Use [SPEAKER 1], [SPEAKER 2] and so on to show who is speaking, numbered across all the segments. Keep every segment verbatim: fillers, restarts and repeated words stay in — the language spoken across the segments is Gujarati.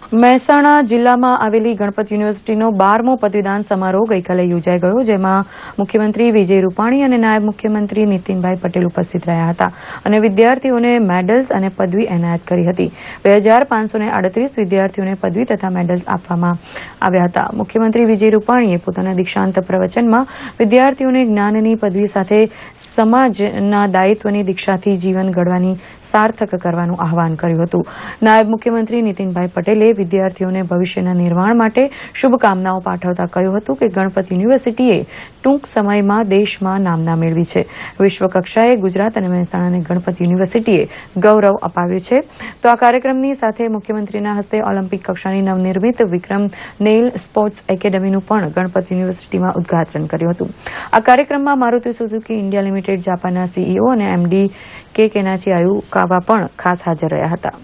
[SPEAKER 1] મહેસાણા જિલ્લામાં આવેલી ગણપત યુનિવર્સિટીનો બારમો પદવીદાન સમારોહ ગઈકાલે યોજાઈ ગયો, જેમાં મુખ્યમંત્રી વિજય રૂપાણી અને નાયબ મુખ્યમંત્રી નીતિનભાઈ પટેલ ઉપસ્થિત રહ્યા હતા અને વિદ્યાર્થીઓને મેડલ્સ અને પદવી એનાયત કરી હતી. બે હજાર પાંચસો આડત્રીસ વિદ્યાર્થીઓને પદવી તથા મેડલ્સ આપવામાં આવ્યા હતા. મુખ્યમંત્રી વિજય રૂપાણીએ પોતાના દીક્ષાંત પ્રવચનમાં વિદ્યાર્થીઓને જ્ઞાનની પદવી સાથે સમાજના દાયિત્વની દીક્ષાથી જીવન ઘડવાની સાર્થક કરવાનું આહવાન કર્યું હતું. નાયબ મુખ્યમંત્રી નીતિનભાઈ પટેલે વિદ્યાર્થીઓને ભવિષ્યના નિર્માણ માટે શુભકામનાઓ પાઠવતા કહ્યું હતું કે ગણપત યુનિવર્સિટીએ ટૂંક સમયમાં દેશમાં નામના મેળવી છે. વિશ્વકક્ષાએ ગુજરાત અને મહેસાણાને ગણપત યુનિવર્સિટીએ ગૌરવ અપાવ્યું છે. તો આ કાર્યક્રમની સાથે મુખ્યમંત્રીના હસ્તે ઓલિમ્પિક કક્ષાની નવનિર્મિત વિક્રમ નેઇલ સ્પોર્ટ્સ એકેડમીનું પણ ગણપત યુનિવર્સિટીમાં ઉદઘાટન કર્યું હતું. આ કાર્યક્રમમાં મારુતિ સુઝુકી ઇન્ડિયા લિમિટેડ જાપાનના સીઈઓ અને એમડી કે કેનાચી આયુકાવા પણ ખાસ હાજર રહ્યા હતા.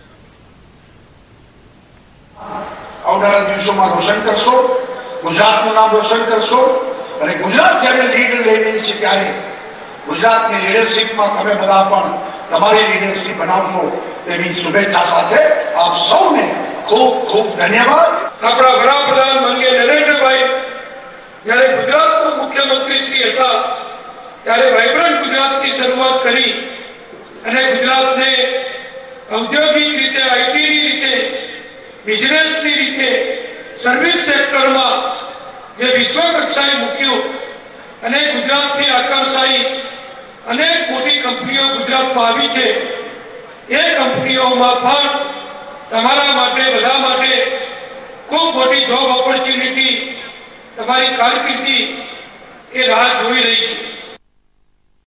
[SPEAKER 2] આવનારા દિવસોમાં રોશન કરશો, ગુજરાતનું નામ રોશન કરશો અને ગુજરાત જ્યારે લીડ લઈ રહી છે ત્યારે ગુજરાતની લીડરશીપમાં તમે બધા પણ તમારી લીડરશીપ બનાવશો તેવી શુભેચ્છા સાથે આપ સૌને ખૂબ ખૂબ ધન્યવાદ.
[SPEAKER 3] આપણા વડાપ્રધાન માનનીય નરેન્દ્રભાઈ જ્યારે ગુજરાતના મુખ્યમંત્રી શ્રી હતા ત્યારે વાઇબ્રન્ટ ગુજરાતની શરૂઆત કરી અને ગુજરાતને ઔદ્યોગિક રીતે, આઈટીની રીતે, બિઝનેસની રીતે, સર્વિસ સેક્ટરમાં જે વિશ્વ કક્ષાએ મૂક્યું અને ગુજરાતથી આકર્ષાઈ અનેક મોટી કંપનીઓ ગુજરાતમાં આવી છે. એ કંપનીઓમાં પણ તમારા માટે, બધા માટે ખૂબ મોટી જોબ ઓપોર્ચ્યુનિટી, તમારી કારકિર્દી એ રાહ જોઈ રહી છે.